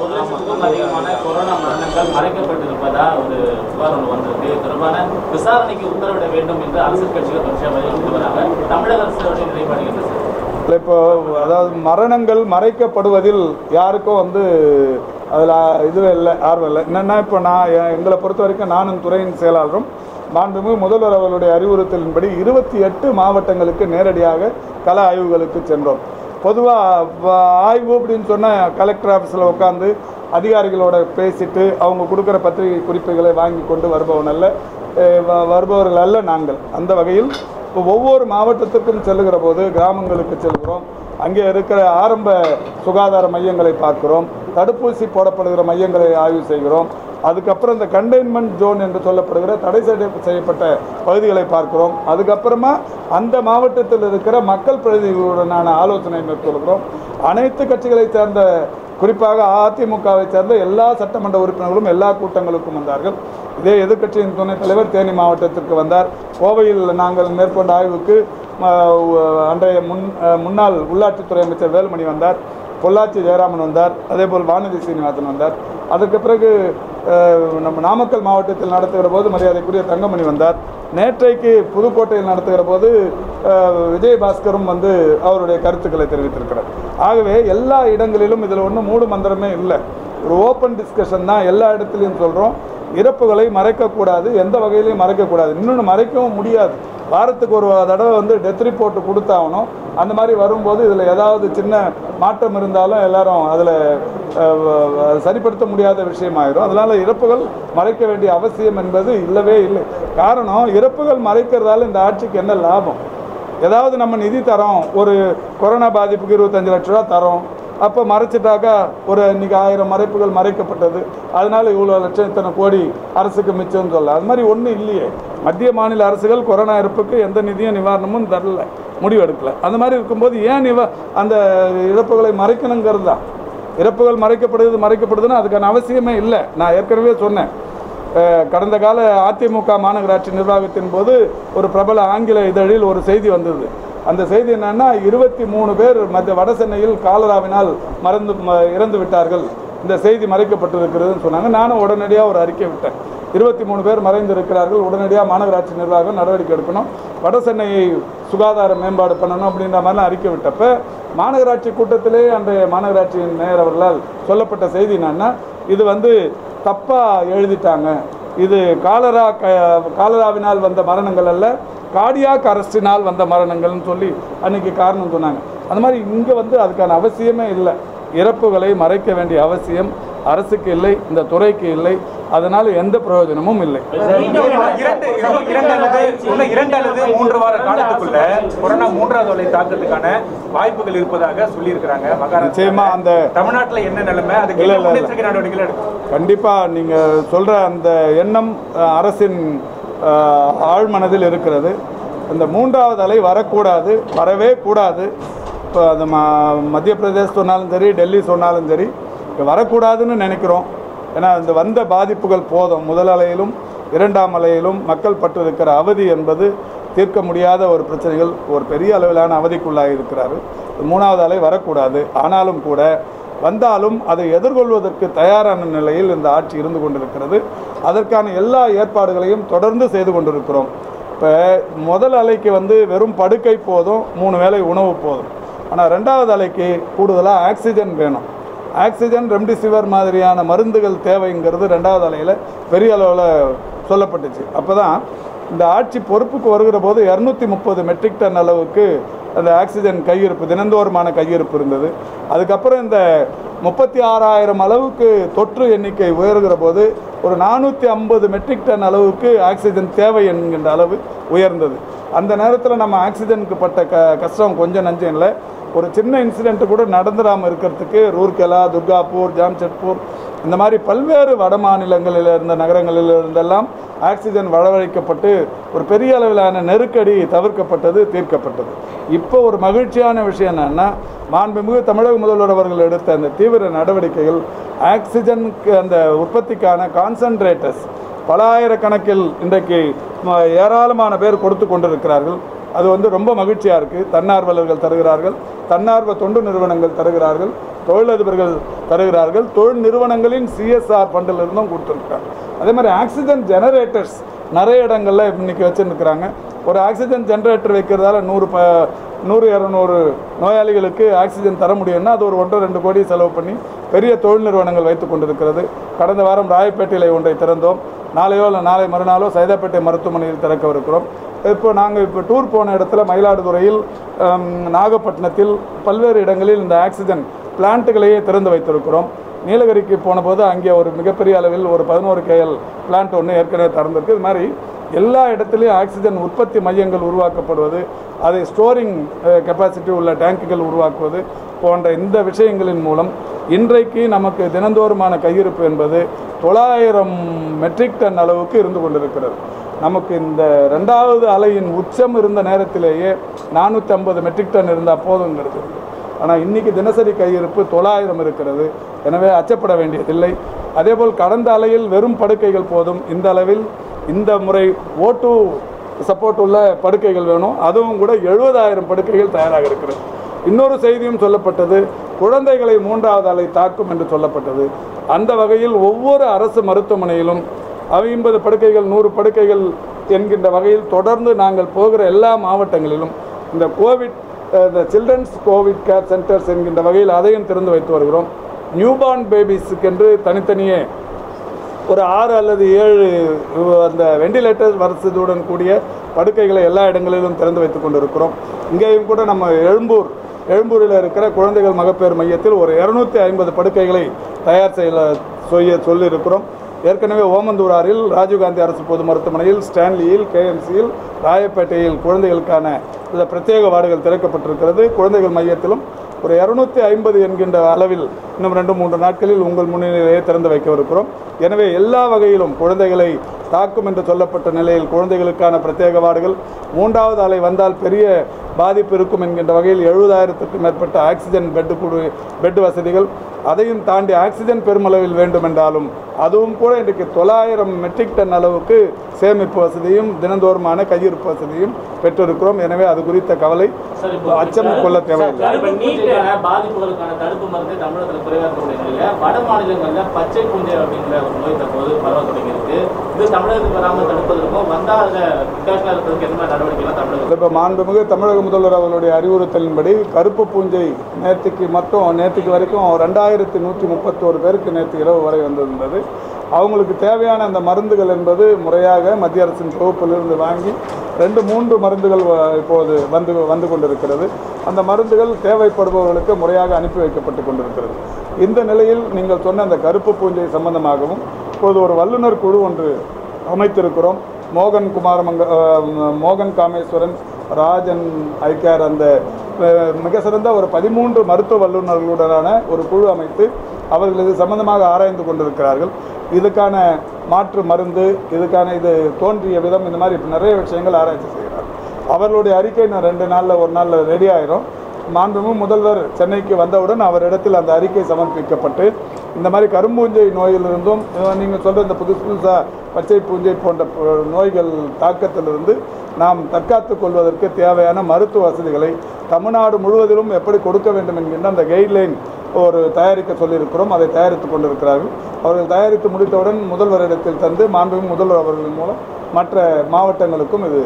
இப்போ அதாவது மரணங்கள் மறைக்கப்படுவதில் யாருக்கும் வந்து அதில் இது இல்லை, ஆர்வம் இல்லை. என்னென்னா இப்போ நான் எங்களை பொறுத்த வரைக்கும் நானும் துறையின் செயலாளரும் மாண்புமிகு முதல்வர் அவர்களுடைய அறிவுறுத்தலின்படி இருபத்தி எட்டு மாவட்டங்களுக்கு நேரடியாக கள ஆய்வுகளுக்கு சென்றோம். பொதுவாக ஆய்வு அப்படின்னு சொன்னால் கலெக்டர் ஆஃபீஸில் உட்காந்து அதிகாரிகளோட பேசிட்டு அவங்க கொடுக்குற பத்திரிகை குறிப்புகளை வாங்கி கொண்டு வருபவன் அல்ல வருபவர்கள் அல்ல நாங்கள். அந்த வகையில் இப்போ ஒவ்வொரு மாவட்டத்துக்கும் செல்லுகிற போது கிராமங்களுக்கு செல்கிறோம். அங்கே இருக்கிற ஆரம்ப சுகாதார மையங்களை பார்க்கிறோம், தடுப்பூசி போடப்படுகிற மையங்களை ஆய்வு செய்கிறோம், அதுக்கப்புறம் இந்த கண்டெய்ன்மெண்ட் ஜோன் என்று சொல்லப்படுகிற தடை செய்யப்பட்ட பகுதிகளை பார்க்கிறோம். அதுக்கப்புறமா அந்த மாவட்டத்தில் இருக்கிற மக்கள் பிரதிநிதிகளுடனான ஆலோசனை மேற்கொள்கிறோம். அனைத்து கட்சிகளை சேர்ந்த குறிப்பாக அதிமுகவை சேர்ந்த எல்லா சட்டமன்ற உறுப்பினர்களும் எல்லா கூட்டங்களுக்கும் வந்தார்கள். இதே எதிர்க்கட்சியின் துணைத் தலைவர் தேனி மாவட்டத்திற்கு வந்தார். கோவையில் நாங்கள் மேற்கொண்ட ஆய்வுக்கு அன்றைய முன் முன்னாள் உள்ளாட்சித்துறை அமைச்சர் வேலுமணி வந்தார். பொள்ளாச்சி ஜெயராமன் வந்தார். அதேபோல் வானதி சீனிவாசன் வந்தார். அதற்கு பிறகு நம்ம நாமக்கல் மாவட்டத்தில் நடத்துகிற போது மரியாதைக்குரிய தங்கமணி வந்தார். நேற்றைக்கு புதுக்கோட்டையில் நடத்துகிற போது விஜயபாஸ்கரும் வந்து அவருடைய கருத்துக்களை தெரிவித்திருக்கிறார். ஆகவே எல்லா இடங்களிலும் இதில் ஒன்றும் மூடு மந்திரமே இல்லை, ஒரு ஓப்பன் டிஸ்கஷன் தான். எல்லா இடத்துலையும் சொல்கிறோம், இறப்புகளை மறைக்கக்கூடாது, எந்த வகையிலையும் மறைக்கக்கூடாது. இன்னொன்று மறைக்கவும் முடியாது. வாரத்துக்கு ஒரு தடவை வந்து டெத் ரிப்போர்ட் கொடுத்தாகணும். அந்த மாதிரி வரும்போது இதில் ஏதாவது சின்ன மாற்றம் இருந்தாலும் எல்லாரும் அதில் சரிப்படுத்த முடியாத விஷயமாயிடும். அதனால் இறப்புகள் மறைக்க வேண்டிய அவசியம் என்பது இல்லவே இல்லை. காரணம், இறப்புகள் மறைக்கிறதால இந்த ஆட்சிக்கு என்ன லாபம்? ஏதாவது நம்ம நிதி தரோம், ஒரு கொரோனா பாதிப்புக்கு இருபத்தஞ்சு லட்ச ரூபா தரோம், அப்போ மறைச்சிட்டாக்கா ஒரு இன்றைக்கி ஆயிரம் மறைப்புகள் மறைக்கப்பட்டது, அதனால் இவ்வளோ லட்சம் இத்தனை கோடி அரசுக்கு மிச்சம்னு சொல்ல. அது மாதிரி ஒன்றும் இல்லையே. மத்திய மாநில அரசுகள் கொரோனா இறப்புக்கு எந்த நிதியும் நிவாரணமும் தரல, முடிவெடுக்கலை. அந்த மாதிரி இருக்கும்போது ஏன் நிவ அந்த இறப்புகளை மறைக்கணுங்கிறது தான். இறப்புகள் மறைக்கப்படுது மறைக்கப்படுதுன்னா அதுக்கான அவசியமே இல்லை. நான் ஏற்கனவே சொன்னேன், கடந்த கால அதிமுக மாநகராட்சி நிர்வாகத்தின் போது ஒரு பிரபல ஆங்கில இதழில் ஒரு செய்தி வந்தது. அந்த செய்தி என்னன்னா, இருபத்தி மூணு பேர் மத்திய வட சென்னையில் காலராவினால் மறந்து இறந்து விட்டார்கள், இந்த செய்தி மறைக்கப்பட்டிருக்கிறதுன்னு சொன்னாங்க. நானும் உடனடியாக ஒரு அறிக்கை விட்டேன், இருபத்தி மூணு பேர் மறைந்து இருக்கிறார்கள், உடனடியாக மாநகராட்சி நிர்வாகம் நடவடிக்கை எடுக்கணும், வட சென்னையை சுகாதார மேம்பாடு பண்ணணும் அப்படின்ற மாதிரிலாம் அறிக்கை விட்டப்ப மாநகராட்சி கூட்டத்திலே அன்றைய மாநகராட்சியின் மேயர் அவர்களால் சொல்லப்பட்ட செய்தி என்னன்னா, இது வந்து தப்பாக எழுதிட்டாங்க, இது காலரா காலராவினால் வந்த மரணங்கள் அல்ல, கார்டியாக் அரெஸ்டினால் வந்த மரணங்கள்னு சொல்லி அன்றைக்கி காரணம் சொன்னாங்க. அந்த மாதிரி இங்கே வந்து அதுக்கான அவசியமே இல்லை. இறப்புகளை மறைக்க வேண்டிய அவசியம் அரசுக்கு இல்லை, இந்த துறைக்கு இல்லை. அதனால் எந்த பிரயோஜனமும் இல்லை. இரண்டு அல்லது மூன்று வார காலத்துக்குள்ள கொரோனா மூன்றாவது அலை தாக்கத்துக்கான வாய்ப்புகள் இருப்பதாக சொல்லியிருக்கிறாங்க. நிச்சயமா அந்த தமிழ்நாட்டில் என்ன நிலைமை, அதுக்கு முன்னெச்சரிக்கை நடவடிக்கைகள் எடுக்கும். கண்டிப்பாக நீங்கள் சொல்கிற அந்த எண்ணம் அரசின் ஆழ்மனதில் இருக்கிறது. இந்த மூன்றாவது அலை வரக்கூடாது, வரவே கூடாது. இப்போ அந்த ம மத்திய பிரதேஷ் சொன்னாலும் சரி, டெல்லி சொன்னாலும் சரி, வரக்கூடாதுன்னு நினைக்கிறோம். ஏன்னா இந்த வந்த பாதிப்புகள் போதும். முதல் அலையிலும் இரண்டாம் அலையிலும் மக்கள் பட்டிருக்கிற அவதி என்பது தீர்க்க முடியாத ஒரு பிரச்சனைகள், ஒரு பெரிய அளவிலான அவதிக்குள்ளாக இருக்கிறாரு. மூணாவது அலை வரக்கூடாது. ஆனாலும் கூட வந்தாலும் அதை எதிர்கொள்வதற்கு தயாரான நிலையில் இந்த ஆட்சி இருந்து கொண்டிருக்கிறது. அதற்கான எல்லா ஏற்பாடுகளையும் தொடர்ந்து செய்து கொண்டிருக்கிறோம். இப்போ முதல் அலைக்கு வந்து வெறும் படுக்கை போதும், மூணு வேளை உணவு போதும். ஆனால் ரெண்டாவது அலைக்கு கூடுதலாக ஆக்சிஜன் வேணும். ஆக்சிஜன், ரெம்டிசிவர் மாதிரியான மருந்துகள் தேவைங்கிறது ரெண்டாவது அலையில் பெரிய அளவில் சொல்லப்பட்டுச்சு. அப்போ தான் இந்த ஆட்சி பொறுப்புக்கு வருகிற போது இரநூத்தி முப்பது மெட்ரிக் டன் அளவுக்கு அந்த ஆக்சிஜன் கையிருப்பு, தினந்தோறுமான கையிருப்பு இருந்தது. அதுக்கப்புறம் இந்த முப்பத்தி ஆறாயிரம் அளவுக்கு தொற்று எண்ணிக்கை உயர்கிற போது ஒரு நானூற்றி ஐம்பது மெட்ரிக் டன் அளவுக்கு ஆக்சிஜன் தேவை என்கின்ற அளவு உயர்ந்தது. அந்த நேரத்தில் நம்ம ஆக்சிஜனுக்கு பட்ட க கஷ்டம் கொஞ்சம் நஞ்சம் இல்லை. ஒரு சின்ன இன்சிடென்ட்டு கூட நடந்துடாமல் இருக்கிறதுக்கு ரூர்கெலா, துர்காப்பூர், ஜாம்ஷெட்பூர் இந்த மாதிரி பல்வேறு வட மாநிலங்களில் இருந்த நகரங்களில் இருந்தெல்லாம் ஆக்சிஜன் வரவழைக்கப்பட்டு ஒரு பெரிய அளவிலான நெருக்கடி தவிர்க்கப்பட்டது, தீர்க்கப்பட்டது. இப்போ ஒரு மகிழ்ச்சியான விஷயம் என்னன்னா, மாண்புமிகு தமிழக முதல்வர் அவர்கள் எடுத்த அந்த தீவிர நடவடிக்கைகள் ஆக்சிஜனுக்கு அந்த உற்பத்திக்கான கான்சன்ட்ரேட்டர்ஸ் பல ஆயிரக்கணக்கில் இன்றைக்கு ஏராளமான பேர் கொடுத்து கொண்டிருக்கிறார்கள். அது வந்து ரொம்ப மகிழ்ச்சியாக இருக்குது. தன்னார்வலர்கள் தருகிறார்கள், தன்னார்வ தொண்டு நிறுவனங்கள் தருகிறார்கள், தொழிலதிபர்கள் தருகிறார்கள், தொழில் நிறுவனங்களின் சிஎஸ்ஆர் ஃபண்டில் இருந்தும் கொடுத்துருக்காங்க. அதே மாதிரி ஆக்சிஜன் ஜெனரேட்டர்ஸ் நிறைய இடங்களில் இன்றைக்கி வச்சுருக்கிறாங்க. ஒரு ஆக்சிஜன் ஜெனரேட்டர் வைக்கிறதால நூறு ப நூறு இரநூறு நோயாளிகளுக்கு ஆக்சிஜன் தர முடியும்னா அது ஒரு ஒன்றரை ரெண்டு கோடி செலவு பண்ணி பெரிய தொழில் நிறுவனங்கள் வைத்து கொண்டிருக்கிறது. கடந்த வாரம் ராயப்பேட்டையில் ஒன்றை திறந்தோம். நாளையோ இல்லை நாளை மறுநாளோ சைதாப்பேட்டை மருத்துவமனையில் திறக்கவிருக்கிறோம். இப்போ நாங்கள் இப்போ டூர் போன இடத்துல மயிலாடுதுறையில், நாகப்பட்டினத்தில் பல்வேறு இடங்களில் இந்த ஆக்சிஜன் பிளான்ட்டுகளையே திறந்து வைத்திருக்கிறோம். நீலகிரிக்கு போன போது அங்கே ஒரு மிகப்பெரிய அளவில் ஒரு பதினோரு கேஎல் பிளான்ட் ஒன்று ஏற்கனவே திறந்திருக்கு. இது மாதிரி எல்லா இடத்துலையும் ஆக்சிஜன் உற்பத்தி மையங்கள் உருவாக்கப்படுவது, அதை ஸ்டோரிங் கெப்பாசிட்டி உள்ள டேங்குகள் உருவாக்குவது போன்ற இந்த விஷயங்களின் மூலம் இன்றைக்கு நமக்கு தினந்தோறுமான கையிருப்பு என்பது தொள்ளாயிரம் மெட்ரிக் டன் அளவுக்கு இருந்து கொண்டிருக்கிறது. நமக்கு இந்த ரெண்டாவது அலையின் உச்சம் இருந்த நேரத்திலேயே நானூற்றி ஐம்பது மெட்ரிக் டன் இருந்தால் போதுங்கிறது. ஆனால் இன்றைக்கி தினசரி கையிருப்பு தொள்ளாயிரம் இருக்கிறது. எனவே அச்சப்பட வேண்டியதில்லை. அதேபோல் கடந்த அலையில் வெறும் படுக்கைகள் போதும். இந்த அளவில் இந்த முறை ஓட்டு சப்போர்ட் உள்ள படுக்கைகள் வேணும். அதுவும் கூட எழுபதாயிரம் படுக்கைகள் தயாராக இருக்கிறது. இன்னொரு செய்தியும் சொல்லப்பட்டது, குழந்தைகளை மூன்றாவது அலை தாக்கும் என்று சொல்லப்பட்டது. அந்த வகையில் ஒவ்வொரு அரசு மருத்துவமனையிலும் ஐம்பது படுக்கைகள் நூறு படுக்கைகள் என்கின்ற வகையில் தொடர்ந்து நாங்கள் போகிற எல்லா மாவட்டங்களிலும் இந்த கோவிட் இந்த சில்ட்ரன்ஸ் கோவிட் கேர் சென்டர்ஸ் என்கின்ற வகையில் அதையும் திறந்து வைத்து வருகிறோம். நியூபார்ன் பேபிஸுக்கென்று தனித்தனியே ஒரு ஆறு அல்லது ஏழு அந்த வெண்டிலேட்டர் வசதியுடன் கூடிய படுக்கைகளை எல்லா இடங்களிலும் திறந்து வைத்து கொண்டிருக்கிறோம். இங்கேயும் கூட நம்ம எழும்பூர் எழும்பூரில் இருக்கிற குழந்தைகள் மகப்பேறு மையத்தில் ஒரு இரநூத்தி ஐம்பது படுக்கைகளை தயார் செய்ய செய்ய சொல்லியிருக்கிறோம். ஏற்கனவே ஓமந்தூராரில் ராஜீவ்காந்தி அரசு பொது மருத்துவமனையில், ஸ்டான்லியில், கேஎம்சியில், ராயப்பேட்டையில் குழந்தைகளுக்கான இந்த பிரத்யேக வார்டுகள் திறக்கப்பட்டிருக்கிறது. குழந்தைகள் மையத்திலும் ஒரு இரநூத்தி ஐம்பது என்கின்ற அளவில் இன்னும் ரெண்டு மூன்று நாட்களில் உங்கள் முன்னிலையிலேயே திறந்து வைக்கவிருக்கிறோம். எனவே எல்லா வகையிலும் குழந்தைகளை தாக்கும் என்று சொல்லப்பட்ட நிலையில் குழந்தைகளுக்கான பிரத்யேக வார்டுகள், மூன்றாவது அலை வந்தால் பெரிய பாதிப்பு இருக்கும் என்கின்ற வகையில் எழுபதாயிரத்துக்கும் மேற்பட்ட ஆக்சிஜன் பெட்டு குழு பெட்டு வசதிகள், அதையும் தாண்டி ஆக்சிஜன் பெருமளவில் வேண்டும் என்றாலும் அதுவும் கூட இன்றைக்கு தொள்ளாயிரம் மெட்ரிக் டன் அளவுக்கு சேமிப்பு வசதியும் தினந்தோறுமான கையிருப்பு வசதியும் பெற்றிருக்கிறோம். எனவே அது குறித்த கவலை அச்சம் கொள்ள தேவையில்லை. பாதிப்புகளுக்கான தடுப்பு மருந்து தமிழகத்தில் குறைவாக இருக்கக்கூடிய நிலையில் வட மாநிலங்களில் பச்சை பூஞ்சை அப்படிங்கிற ஒரு நோய் தற்போது பரவ தொடங்கியிருக்கு. இது தமிழகத்துக்கு வராமல் தடுப்பதற்கும் வந்தால் அதை வித்தியாசமாக இருக்கிறதுக்கு என்ன நடவடிக்கைலாம் தமிழகம்? இப்போ மாண்புமிகு தமிழக முதல்வர் அவர்களுடைய அறிவுறுத்தலின்படி கருப்பு பூஞ்சை நேற்றுக்கு மட்டும் நேற்றுக்கு வரைக்கும் ரெண்டாயிரத்தி நூற்றி முப்பத்தோரு பேருக்கு நேற்று இரவு வரை வந்திருந்தது. அவங்களுக்கு தேவையான அந்த மருந்துகள் என்பது முறையாக மத்திய அரசின் தொகுப்பிலிருந்து வாங்கி ரெண்டு மூன்று மருந்துகள் இப்போது வந்து வந்து கொண்டிருக்கிறது. அந்த மருந்துகள் தேவைப்படுபவர்களுக்கு முறையாக அனுப்பி வைக்கப்பட்டு கொண்டிருக்கிறது. இந்த நிலையில் நீங்கள் சொன்ன அந்த கருப்பு பூஞ்சை சம்பந்தமாகவும் இப்போது ஒரு வல்லுநர் குழு ஒன்று அமைத்திருக்கிறோம். மோகன் குமார் மங்க மோகன் காமேஸ்வரன், ராஜன் ஐக்கார், அந்த மிக சிறந்த ஒரு பதிமூன்று மருத்துவ வல்லுநர்களுடனான ஒரு குழு அமைத்து அவர்கள் இது சம்பந்தமாக ஆராய்ந்து கொண்டிருக்கிறார்கள். இதுக்கான மாற்று மருந்து, இதுக்கான இது தோன்றிய விதம், இந்த மாதிரி நிறைய விஷயங்கள் ஆராய்ச்சி செய்கிறார். அவர்களுடைய அறிக்கை நான் ரெண்டு நாளில் ஒரு நாளில் ரெடி ஆயிரும். மாண்புமிகு முதல்வர் சென்னைக்கு வந்தவுடன் அவரிடத்தில் அந்த அறிக்கை சமர்ப்பிக்கப்பட்டு இந்த மாதிரி கரும்பூஞ்சை நோயிலிருந்தும் நீங்கள் சொல்கிற இந்த புதுசு புதுசாக பச்சை பூஞ்சை போன்ற நோய்கள் தாக்கத்திலிருந்து நாம் தற்காத்து கொள்வதற்கு தேவையான மருத்துவ வசதிகளை தமிழ்நாடு முழுவதிலும் எப்படி கொடுக்க வேண்டும் என்கின்ற அந்த கைட்லைன் ஒரு தயாரிக்க சொல்லியிருக்கிறோம். அதை தயாரித்து கொண்டிருக்கிறார்கள். அவர்கள் தயாரித்து முடித்தவுடன் முதல்வரிடத்தில் தந்து மாண்புமிகு முதல்வர் அவர்களின் மூலம் மற்ற மாவட்டங்களுக்கும் இது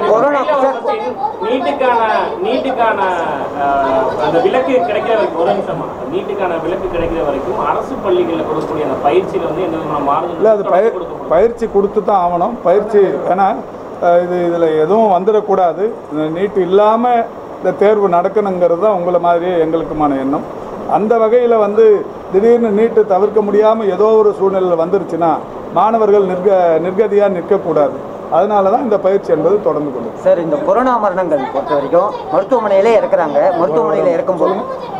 நீட்டுக்கான நீட்டுக்கான அந்த விலக்கு கிடைக்கிற வரைக்கும் ஒரு நிமிஷமா நீட்டுக்கான விலக்கு கிடைக்கிற வரைக்கும் அரசு பள்ளிகளில் கொடுக்கக்கூடிய அந்த பயிற்சியில் வந்து எந்த விதமான மாறுதல் இல்லை. அது பய பயிற்சி கொடுத்து தான் ஆகணும். பயிற்சி ஏன்னா இது இதில் எதுவும் வந்துடக்கூடாது. நீட்டு இல்லாமல் இந்த தேர்வு நடக்கணுங்கிறது தான் உங்களை மாதிரியே எங்களுக்குமான எண்ணம். அந்த வகையில் வந்து திடீர்னு நீட்டு தவிர்க்க முடியாமல் ஏதோ ஒரு சூழ்நிலையில் வந்துருச்சுன்னா மாணவர்கள் நிர்க நிர்கதியாக நிற்கக்கூடாது. அதனால தான் இந்த பயிற்சி என்பது தொடர்ந்து கொண்டு. சார், இந்த கொரோனா மரணங்கள் பொறுத்த வரைக்கும் மருத்துவமனையிலே இறக்குறாங்க. மருத்துவமனையில் இறக்கும் போது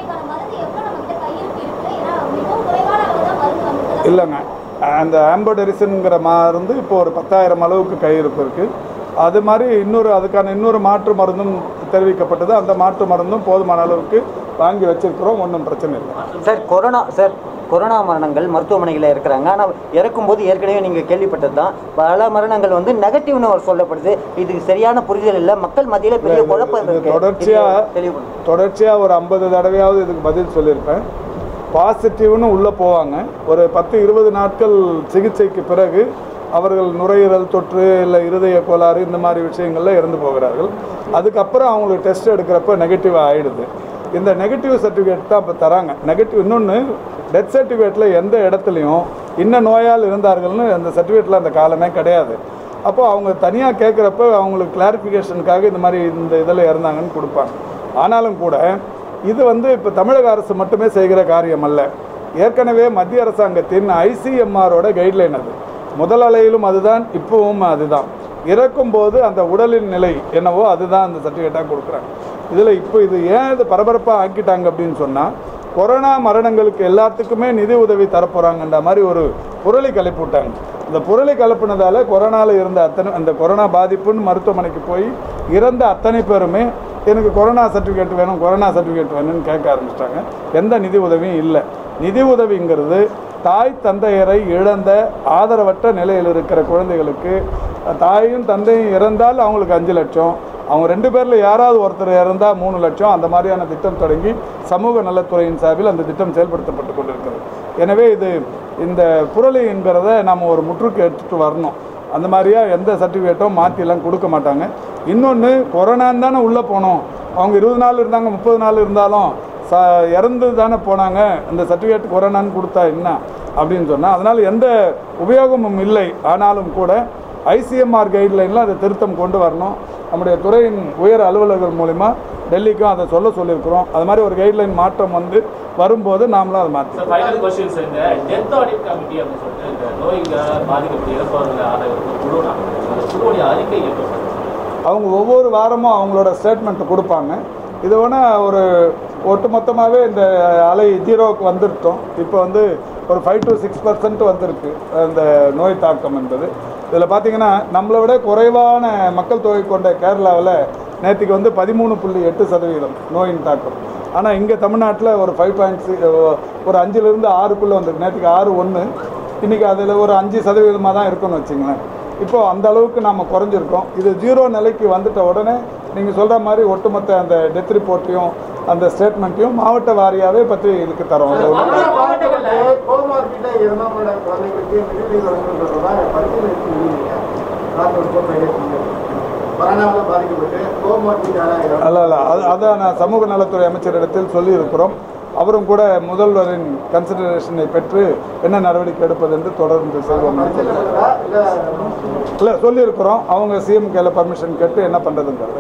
இல்லைங்க, அந்த ஆம்போடெரிசன்கிற மருந்து இப்போ ஒரு பத்தாயிரம் அளவுக்கு கையிருப்பு இருக்குது. அது மாதிரி இன்னொரு அதுக்கான இன்னொரு மாற்று மருந்தும் தெரிவிக்கப்பட்டது. அந்த மாற்று மருந்தும் போதுமான அளவுக்கு வாங்கி வச்சிருக்கிறோம். ஒன்றும் பிரச்சனை இல்லை சார். கொரோனா சார் கொரோனா மரணங்கள் மருத்துவமனைகளில் இருக்கிறாங்க. ஆனால் இறக்கும்போது ஏற்கனவே நீங்கள் கேள்விப்பட்டது தான், பல மரணங்கள் வந்து நெகட்டிவ்னு சொல்லப்படுது. இதுக்கு சரியான புரிதல் இல்லை. மக்கள் மத்தியில் பெரிய குழப்பம் இருக்கு. தொடர்ச்சியாக தொடர்ச்சியாக ஒரு ஐம்பது தடவையாவது இதுக்கு பதில் சொல்லியிருப்பேன். பாசிட்டிவ்னு உள்ளே போவாங்க. ஒரு பத்து இருபது நாட்கள் சிகிச்சைக்கு பிறகு அவர்கள் நுரையீரல் தொற்று இல்லை இருதய கோளாறு இந்த மாதிரி விஷயங்களில் இறந்து போகிறார்கள். அதுக்கப்புறம் அவங்களுக்கு டெஸ்ட் எடுக்கிறப்ப நெகட்டிவாக ஆகிடுது. இந்த நெகட்டிவ் சர்டிஃபிகேட் தான் இப்போ தராங்க. நெகட்டிவ் இன்னொன்று டெத் சர்டிஃபிகேட்டில் எந்த இடத்துலையும் இன்ன நோயால் இருந்தார்கள்னு அந்த சர்டிஃபிகேட்டில் அந்த காலமே கிடையாது. அப்போது அவங்க தனியாக கேட்குறப்ப அவங்களுக்கு கிளாரிஃபிகேஷனுக்காக இந்த மாதிரி இந்த இதில் இறந்தாங்கன்னு கொடுப்பாங்க. ஆனாலும் கூட இது வந்து இப்போ தமிழக அரசு மட்டுமே செய்கிற காரியம் அல்ல. ஏற்கனவே மத்திய அரசாங்கத்தின் ஐசிஎம்ஆரோட கைட்லைன் அது. முதல் அலையிலும் அதுதான், இப்போவும் அதுதான். இறக்கும்போது அந்த உடலின் நிலை என்னவோ அதுதான் அந்த சர்டிஃபிகேட்டாக கொடுக்குறாங்க. இதில் இப்போ இது ஏன் இது பரபரப்பாக ஆக்கிட்டாங்க அப்படின்னு சொன்னால், கொரோனா மரணங்களுக்கு எல்லாத்துக்குமே நிதி உதவி தரப்போகிறாங்கன்ற மாதிரி ஒரு புரளி கிளப்பி விட்டாங்க. இந்த புரளி கிளப்புனதால் கொரோனாவில் இருந்த அத்தனை அந்த கொரோனா பாதிப்புன்னு மருத்துவமனைக்கு போய் இறந்த அத்தனை பேருமே எனக்கு கொரோனா சர்டிஃபிகேட் வேணும் கொரோனா சர்டிஃபிகேட் வேணும்னு கேட்க ஆரம்பிச்சிட்டாங்க. எந்த நிதி உதவியும் இல்லை. நிதி உதவிங்கிறது தாய் தந்தையரை இழந்த ஆதரவற்ற நிலையில் இருக்கிற குழந்தைகளுக்கு, தாயும் தந்தையும் இறந்தால் அவங்களுக்கு அஞ்சு லட்சம், அவங்க ரெண்டு பேரில் யாராவது ஒருத்தர் இறந்தால் மூணு லட்சம், அந்த மாதிரியான திட்டம் தொடங்கி சமூக நலத்துறையின் சார்பில் அந்த திட்டம் செயல்படுத்தப்பட்டு கொண்டிருக்கிறது. எனவே இது இந்த புரளி என்கிறத நம்ம ஒரு முற்றுக்கு எடுத்துகிட்டு வரணும். அந்த மாதிரியா எந்த சர்டிஃபிகேட்டும் மாற்றிலாம் கொடுக்க மாட்டாங்க. இன்னொன்று, கொரோனான்னு தானே உள்ளே போனோம், அவங்க இருபது நாள் இருந்தாங்க முப்பது நாள் இருந்தாலும் ச இறந்து தானே போனாங்க, அந்த சர்டிஃபிகேட் கொரோனான்னு கொடுத்தா என்ன அப்படின்னு சொன்னால் அதனால் எந்த உபயோகமும் இல்லை. ஆனாலும் கூட ஐசிஎம்ஆர் கைட்லைனில் அதை திருத்தம் கொண்டு வரணும். நம்முடைய துறையின் உயர் அலுவலர்கள் மூலிமா டெல்லிக்கும் அதை சொல்ல சொல்லியிருக்கிறோம். அது மாதிரி ஒரு கைட்லைன் மாற்றம் வந்து வரும்போது நாமளும் அதை மாற்றோம். அவங்க ஒவ்வொரு வாரமும் அவங்களோட ஸ்டேட்மெண்ட் கொடுப்பாங்க. இது வேணால் ஒரு ஒட்டுமொத்தமாகவே இந்த அலை ஜீரோவுக்கு வந்துருட்டோம். இப்போ வந்து ஒரு ஃபைவ் டு சிக்ஸ் பர்சன்ட் வந்திருக்கு இந்த நோய் தாக்கம் என்பது. இதில் பார்த்திங்கன்னா நம்மளை விட குறைவான மக்கள் தொகை கொண்ட கேரளாவில் நேற்றுக்கு வந்து பதிமூணு புள்ளி எட்டு சதவீதம் நோயின் தாக்கம். ஆனால் இங்கே தமிழ்நாட்டில் ஒரு ஃபைவ் பாயிண்ட் சிக்ஸ் ஒரு அஞ்சுலேருந்து ஆறுக்குள்ளே வந்துருக்கு. நேற்றுக்கு ஆறு ஒன்று, இன்றைக்கி அதில் ஒரு அஞ்சு சதவீதமாக தான் இருக்குன்னு வச்சுங்களேன். இப்போது அந்த அளவுக்கு நாம் குறைஞ்சிருக்கோம். இது ஜீரோ நிலைக்கு வந்துட்ட உடனே நீங்கள் சொல்கிற மாதிரி ஒட்டுமொத்த அந்த டெத் ரிப்போர்ட்டையும் அந்த ஸ்டேட்மெண்ட்டையும் மாவட்ட வாரியாகவே பற்றி இதுக்கு தரோம். அல்ல அல்ல அது அதான் நான் சமூக நலத்துறை அமைச்சரிடத்தில் சொல்லியிருக்கிறோம். அவரும் கூட முதல்வரின் கன்சிடரேஷனை பெற்று என்ன நடவடிக்கை எடுப்பது என்று தொடர்ந்து செல்வோம் இல்லை சொல்லியிருக்கிறோம். அவங்க சிஎம் கையில் பர்மிஷன் கேட்டு என்ன பண்ணுறதுங்கிறது.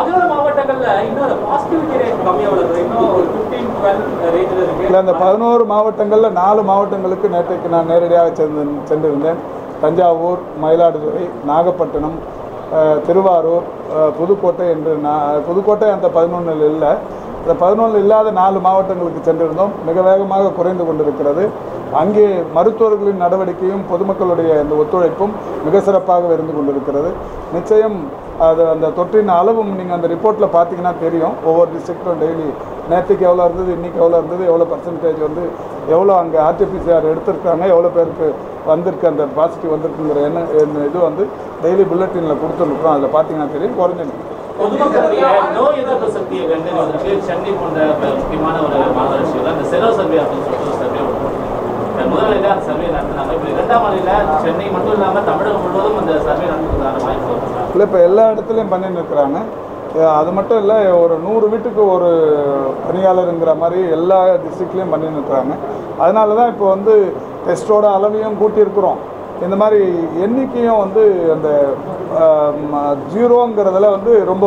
இல்லை, அந்த பதினோரு மாவட்டங்களில் நாலு மாவட்டங்களுக்கு நேற்றைக்கு நான் நேரடியாக சென்று சென்றிருந்தேன். தஞ்சாவூர், மயிலாடுதுறை, நாகப்பட்டினம், திருவாரூர், புதுக்கோட்டை என்று நான் புதுக்கோட்டை அந்த பதினொன்றில் இல்லை, இந்த பதினொன்றில் இல்லாத நாலு மாவட்டங்களுக்கு சென்றிருந்தோம். மிக வேகமாக குறைந்து கொண்டிருக்கிறது. அங்கே மருத்துவர்களின் நடவடிக்கையும் பொதுமக்களுடைய இந்த ஒத்துழைப்பும் மிக சிறப்பாக இருந்து கொண்டிருக்கிறது. நிச்சயம் அது அந்த தொற்றின் அளவும் நீங்கள் அந்த ரிப்போர்ட்டில் பார்த்தீங்கன்னா தெரியும். ஒவ்வொரு டிஸ்ட்ரிக்டும் டெய்லி நேற்றுக்கு எவ்வளோ இருந்தது, இன்றைக்கி எவ்வளோ இருந்தது, எவ்வளோ பர்சன்டேஜ் வந்து எவ்வளோ அங்கே ஆர்டிபிசிஆர் எடுத்திருக்காங்க, எவ்வளோ பேருக்கு வந்திருக்கு அந்த பாசிட்டிவ் வந்திருக்குங்கிற என்ன இது வந்து டெய்லி புல்லட்டினில் கொடுத்துருக்குறோம். அதில் பார்த்தீங்கன்னா தெரியும் குறைஞ்சிருக்கு. பொதுமக்களுடைய நோய் எதிர்ப்பு சக்தியை கண்டறிவதற்கு சென்னை போன்ற முக்கியமான ஒரு மாநகராட்சியில் அந்த செலவு சர்வே அப்படின்னு சொல்லிட்டு ஒரு சர்வே முதலில் அந்த சர்வே நடத்தினாங்க. இப்போ இரண்டாம் நாளில் சென்னை மட்டும் இல்லாமல் தமிழகம் முழுவதும் அந்த சர்வே நடத்துறதுக்கான வாய்ப்பு வருது. இல்லை, இப்போ எல்லா இடத்துலையும் பண்ணின்னு இருக்கிறாங்க. அது மட்டும் இல்லை, ஒரு நூறு வீட்டுக்கு ஒரு பணியாளருங்கிற மாதிரி எல்லா டிஸ்ட்ரிக்ட்லேயும் பண்ணின்னு இருக்கிறாங்க. அதனால தான் இப்போ வந்து டெஸ்ட்டோட அளவையும் கூட்டியிருக்கிறோம். இந்த மாதிரி எண்ணிக்கையும் வந்து அந்த ஜீரோங்கிறதுல வந்து ரொம்ப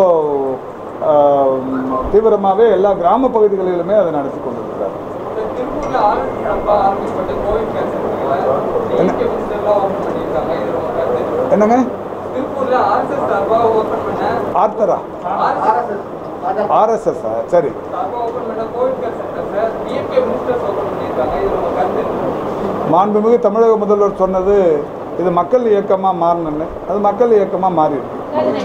தீவிரமாகவே எல்லா கிராம பகுதிகளிலுமே அதை நடத்தி கொண்டிருக்கிறார். என்னங்க ஆர்த்தரா ஆர்எஸ்எஸ் சரி. மாண்புமிகு தமிழக முதல்வர் சொன்னது இது மக்கள் இயக்கமாக மாறணுன்னு, அது மக்கள் இயக்கமாக மாறி இருக்கு.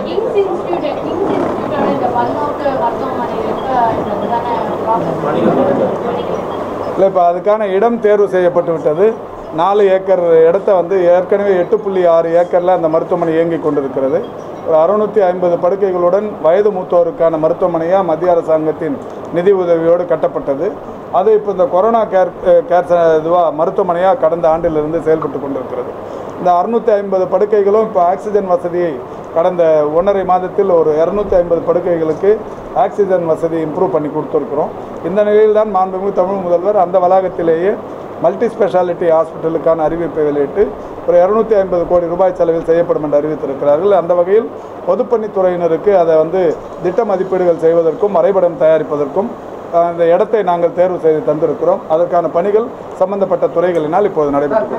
இல்லை, இப்போ அதுக்கான இடம் தேர்வு செய்யப்பட்டு விட்டது. நாலு ஏக்கர் இடத்த வந்து ஏற்கனவே எட்டு புள்ளி ஆறு ஏக்கரில் அந்த மருத்துவமனை இயங்கி கொண்டிருக்கிறது. ஒரு அறுநூற்றி ஐம்பது படுக்கைகளுடன் வயது மூத்தோருக்கான மருத்துவமனையாக மத்திய அரசாங்கத்தின் நிதி உதவியோடு கட்டப்பட்டது. அது இப்போ இந்த கொரோனா கேர் கேர் இதுவாக மருத்துவமனையாக கடந்த ஆண்டிலிருந்து செயல்பட்டு கொண்டிருக்கிறது. இந்த அறுநூற்றி ஐம்பது படுக்கைகளும் இப்போ ஆக்சிஜன் வசதியை கடந்த ஒன்றரை மாதத்தில் ஒரு இரநூத்தி ஐம்பது படுக்கைகளுக்கு ஆக்சிஜன் வசதி இம்ப்ரூவ் பண்ணி கொடுத்துருக்குறோம். இந்த நிலையில் தான் மாண்புமிகு தமிழ் முதல்வர் அந்த வளாகத்திலேயே மல்டி ஸ்பெஷாலிட்டி ஹாஸ்பிட்டலுக்கான அறிவிப்பை வெளியிட்டு ஒரு இரநூத்தி ஐம்பது கோடி ரூபாய் செலவில் செய்யப்படும் என்று அறிவித்திருக்கிறார்கள். அந்த வகையில் பொதுப்பணித்துறையினருக்கு அதை வந்து திட்ட மதிப்பீடுகள் செய்வதற்கும் வரைபடம் தயாரிப்பதற்கும் அந்த இடத்தை நாங்கள் தேர்வு செய்து தந்திருக்கிறோம். அதற்கான பணிகள் சம்பந்தப்பட்ட துறைகளினால் இப்போது நடைபெற்று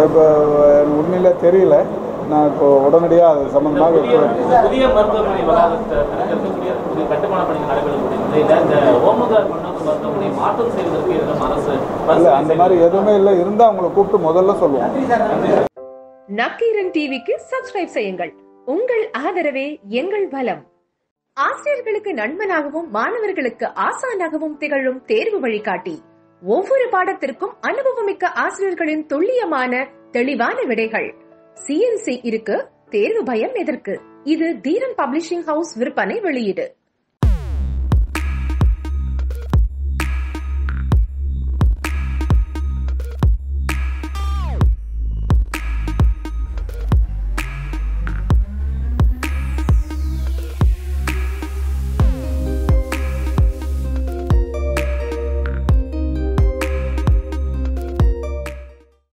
இப்போ உண்மையில தெரியல. நான் இப்போ உடனடியாக அது சம்பந்தமாக புதிய மருத்துவமனை வளாகத்தை கட்டுமான பணிகள் நடைபெறக்கூடிய நிலையில இந்த ஓமகார் மன்னோக்கு மருத்துவமனை மாற்றம் செய்வதற்கு எதுவும் அரசு இல்லை, அந்த மாதிரி எதுவுமே இல்லை. இருந்தால் அவங்களை கூப்பிட்டு முதல்ல சொல்லுவோம். நக்கீரன் டிவிக்கு சப்ஸ்கிரைப் செய்யுங்கள். உங்கள் ஆதரவே எங்கள் பலம். ஆசிரியர்களுக்கு நண்பனாகவும் மாணவர்களுக்கு ஆசானாகவும் திகழும் தேர்வு வழிகாட்டி. ஒவ்வொரு பாடத்திற்கும் அனுபவமிக்க ஆசிரியர்களின் துல்லியமான தெளிவான விடைகள். சிஎன்சி இருக்கு, தேர்வு பயம் எதற்கு? இது தீரன் பப்ளிஷிங் ஹவுஸ் விற்பனை வெளியீடு.